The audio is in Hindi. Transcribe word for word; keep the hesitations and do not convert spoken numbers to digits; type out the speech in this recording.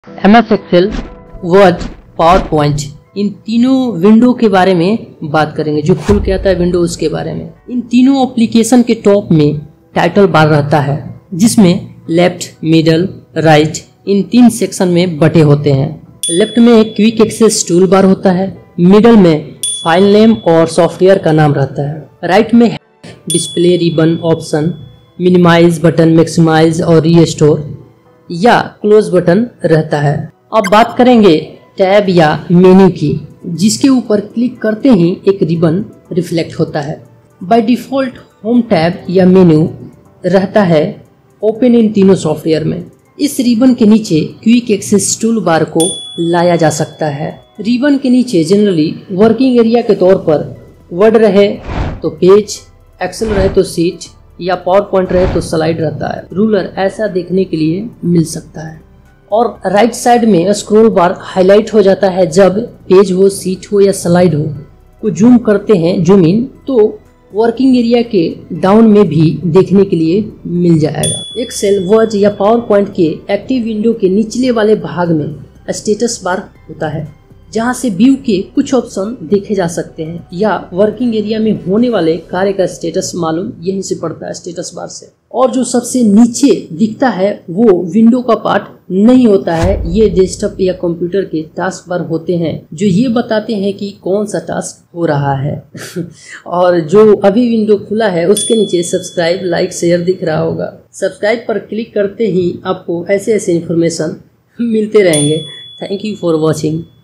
M S Excel, Word, PowerPoint, इन तीनों विंडो के बारे में बात करेंगे। जो खुल के आता है विंडो उसके बारे में। इन तीनों एप्लीकेशन के टॉप में टाइटल बार रहता है जिसमें लेफ्ट, मिडल, राइट इन तीन सेक्शन में बटे होते हैं। लेफ्ट में क्विक एक्सेस टूल बार होता है, मिडल में फाइल नेम और सॉफ्टवेयर का नाम रहता है, राइट में display ribbon option, minimize button, maximize और रीस्टोर या क्लोज बटन रहता है। अब बात करेंगे टैब या मेन्यू की, जिसके ऊपर क्लिक करते ही एक रिबन रिफ्लेक्ट होता है। बाय डिफॉल्ट होम टैब या मेन्यू रहता है ओपन इन तीनों सॉफ्टवेयर में। इस रिबन के नीचे क्विक एक्सेस टूल बार को लाया जा सकता है। रिबन के नीचे जनरली वर्किंग एरिया के तौर पर वर्ड रहे तो पेज, एक्सेल रहे तो सीट या पावर पॉइंट रहे तो स्लाइड रहता है। रूलर ऐसा देखने के लिए मिल सकता है। और राइट साइड में स्क्रॉल बार हाईलाइट हो जाता है जब पेज हो, सीट हो या स्लाइड हो। को जूम करते हैं, जूम इन, तो वर्किंग एरिया के डाउन में भी देखने के लिए मिल जाएगा। एक्सेल, वर्ड या पावर पॉइंट के एक्टिव विंडो के निचले वाले भाग में स्टेटस बार होता है, जहां से व्यू के कुछ ऑप्शन देखे जा सकते हैं या वर्किंग एरिया में होने वाले कार्य का स्टेटस मालूम यहीं से पड़ता है, स्टेटस बार से। और जो सबसे नीचे दिखता है वो विंडो का पार्ट नहीं होता है, ये डेस्कटॉप या कंप्यूटर के टास्क बार होते हैं जो ये बताते हैं कि कौन सा टास्क हो रहा है। और जो अभी विंडो खुला है उसके नीचे सब्सक्राइब, लाइक, शेयर दिख रहा होगा। सब्सक्राइब पर क्लिक करते ही आपको ऐसे ऐसे इन्फॉर्मेशन मिलते रहेंगे। Thank you for watching.